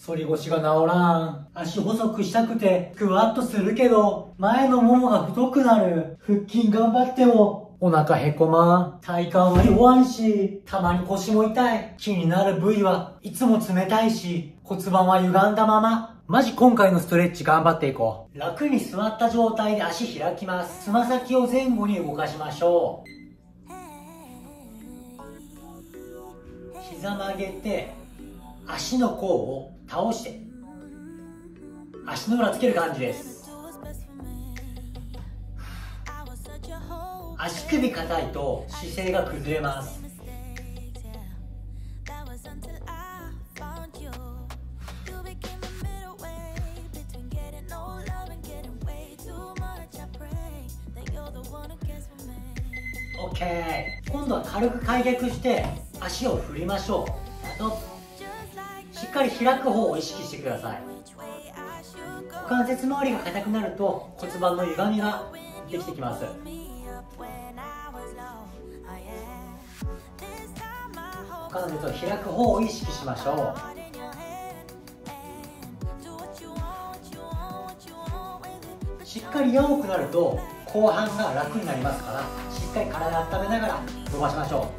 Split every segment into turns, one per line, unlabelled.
反り腰が治らん。足細くしたくて、クワッとするけど、前のももが太くなる。腹筋頑張っても、お腹へこまん。体幹は弱いし、たまに腰も痛い。気になる部位はいつも冷たいし、骨盤は歪んだまま。マジ今回のストレッチ頑張っていこう。楽に座った状態で足開きます。つま先を前後に動かしましょう。膝曲げて、足の甲を倒して、足の裏つける感じです。足首硬いと姿勢が崩れます。OK。今度は軽く開脚して足を振りましょう。あとしっかり開く方を意識してください。股関節周りが硬くなると骨盤の歪みができてきます。股関節を開く方を意識しましょう。しっかり柔くなると後半が楽になりますから、しっかり体温めながら伸ばしましょ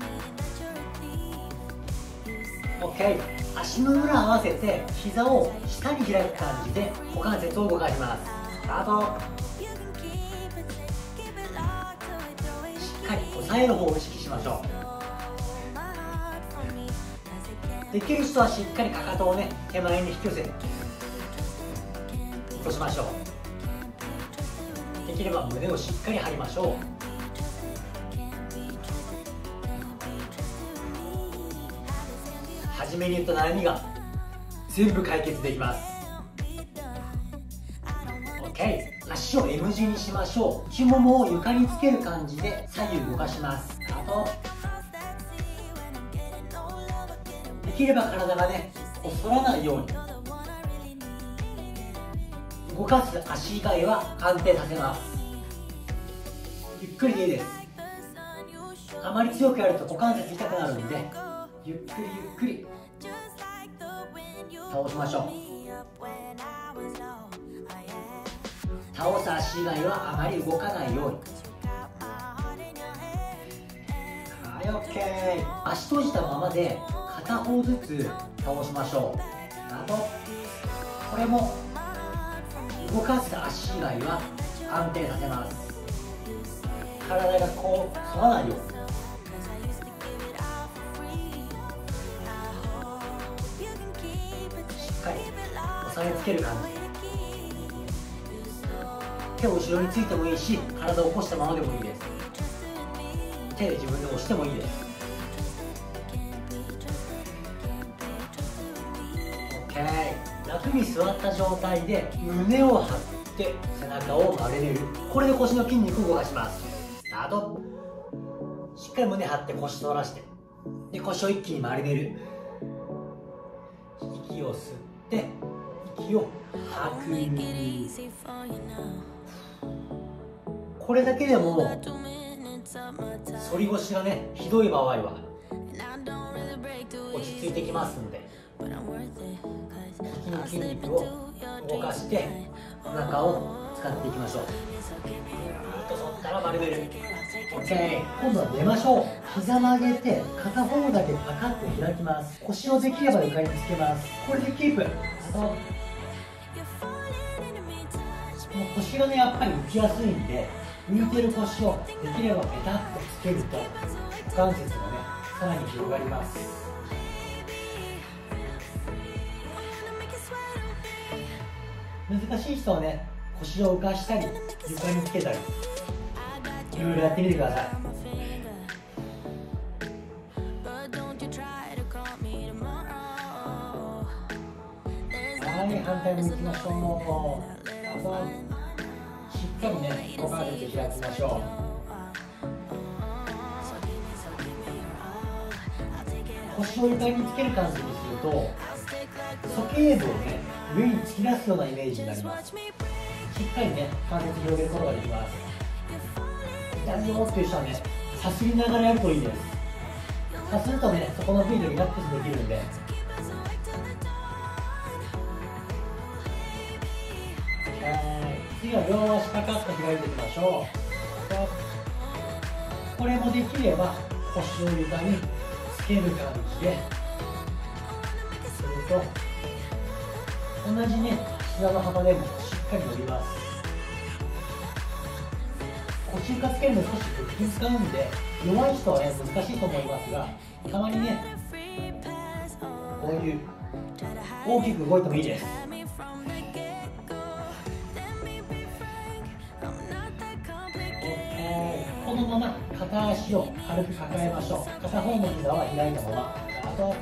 う。 OK。 足の裏合わせて膝を下に開く感じで股関節を動かします。スタート。しっかり押さえる方を意識しましょう。できる人はしっかりかかとをね、手前に引き寄せて落としましょう。できれば胸をしっかり張りましょう。初めに言った悩みが全部解決できます。 OK。 足を M 字にしましょう。内ももを床につける感じで左右動かします。スタート。できれば体がね、反らないように動かす足以外は安定させます。ゆっくりでいいです。あまり強くやると股関節痛くなるんで、ゆっくりゆっくり倒しましょう。倒す足以外はあまり動かないように。はい、 OK。 足閉じたままで片方ずつ倒しましょう。あとこれも動かす足以外は安定させます。体がこう反らないように。しっかり押さえつける感じ。手を後ろについてもいいし、体を起こしたままでもいいです。手で自分で押してもいいです。 OK。 楽に座った状態で胸を張って背中を丸める。これで腰の筋肉を動かします。スタート。しっかり胸張って腰反らして、で腰を一気に丸める。息を吸って息を吐く。これだけでも反り腰がね、ひどい場合は落ち着いてきますんで、筋肉を動かしてお腹を使っていきましょう。ぐーっと反ったら丸める。 OK。 今度は出ましょう。膝曲げて片方だけパカッと開きます。腰をできれば床につけます。これでキープ。もう腰がね、やっぱり浮きやすいんで、浮いてる腰をできればペタッとつけると股関節がね、さらに広がります。難しい人はね、腰を浮かしたり床につけたりいろいろやってみてください。はい、反対に行きましょう。しっかりね、股関節開きましょう。腰を床につける感じにすると、鼠径部をね、上に突き出すようなイメージになります。しっかりね、関節広げることができます。痛いよっていう人はね、さすりながらやるといいです。さするとね、そこの部位でリラックスできるんで。 次は両足パカッと開いていきましょう。これもできれば腰を床につける感じですると、同じね膝の幅でもしっかり伸びます。腰床つけるの少し腹筋使うんで弱い人はね難しいと思いますが、たまにねこういう大きく動いてもいいです。このまま片足を軽く抱えましょう。片方の膝は開いたまま。あと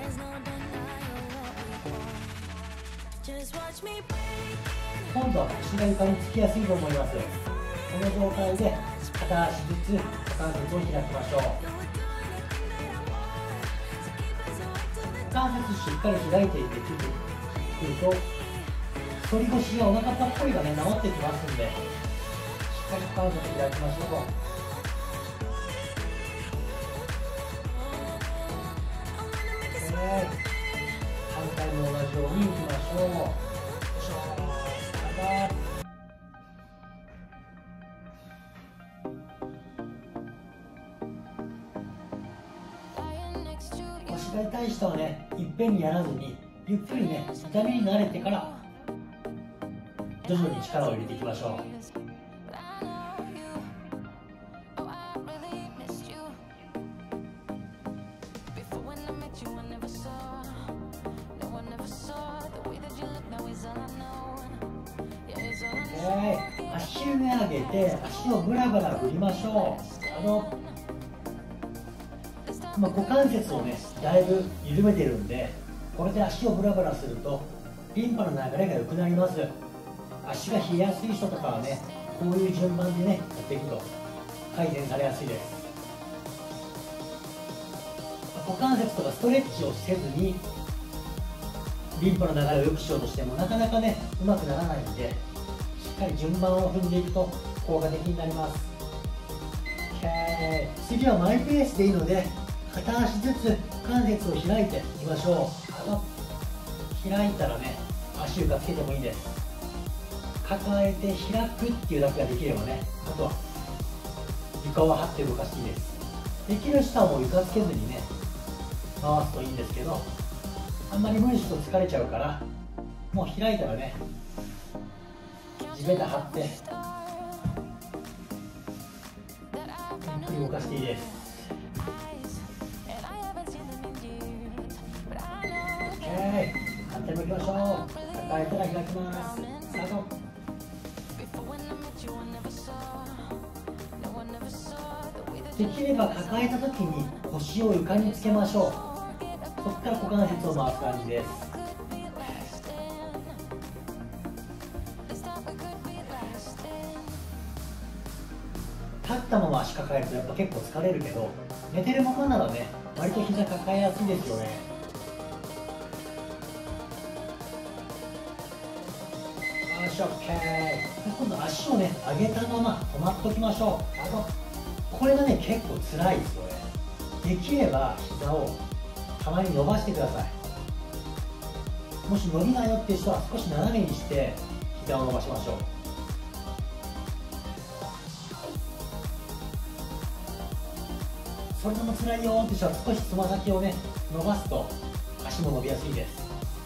今度は腰が床につきやすいと思います。この状態で片足ずつ股関節を開きましょう。股関節しっかり開いていってくると反り腰やお腹ぽっこりがね治ってきますんで、しっかり股関節開きましょう。反対も同じようにいきましょう。腰が痛い人はね、いっぺんにやらずにゆっくりね、痛みに慣れてから徐々に力を入れていきましょう。足上上げて足をブラブラ振りましょう。股関節をねだいぶ緩めてるんで、これで足をブラブラするとリンパの流れが良くなります。足が冷えやすい人とかはね、こういう順番でねやっていくと改善されやすいです。股関節とかストレッチをせずにリンパの流れを良くしようとしてもなかなかねうまくならないんで、しっかり順番を踏んでいくと効果的になります。次はマイペースでいいので片足ずつ股関節を開いていきましょう。開いたらね足床つけてもいいです。抱えて開くっていうだけができればね、あとは床を張って動かしていいです。できる人はもう床つけずにね回すといいんですけど、あんまり無理すると疲れちゃうから、もう開いたらね地べた張ってゆっくり動かしていいです。反対向きましょう。抱えたら開きます。スタート。できれば抱えた時に腰を床につけましょう。そこから股関節を回す感じです。立ったまま足抱えるとやっぱ結構疲れるけど、寝てるままならね割と膝抱えやすいですよね。OK。今度足をね上げたまま止まっておきましょう。これがね結構辛いですよね。できれば膝をたまに伸ばしてください。もし伸びないよっていう人は少し斜めにして膝を伸ばしましょう。それでも辛いよって人は少しつま先をね伸ばすと足も伸びやすいです。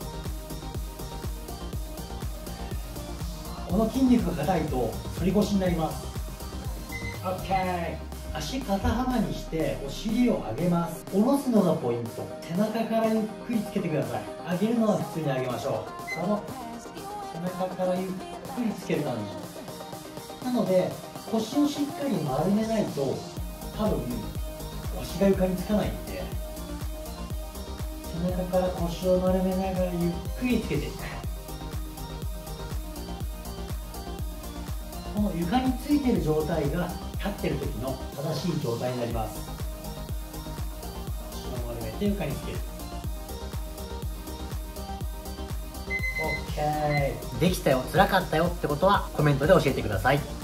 この筋肉が硬いと反り腰になります。 OK。 足肩幅にしてお尻を上げます。下ろすのがポイント。背中からゆっくりつけてください。上げるのは普通に上げましょう。背中からゆっくりつける感じなので、腰をしっかり丸めないと多分腰が床につかないんで、背中から腰を丸めながらゆっくりつけていく。この床についている状態が立っている時の正しい状態になります。腰を丸めて床につける。 OK。 できたよ、辛かったよってことはコメントで教えてください。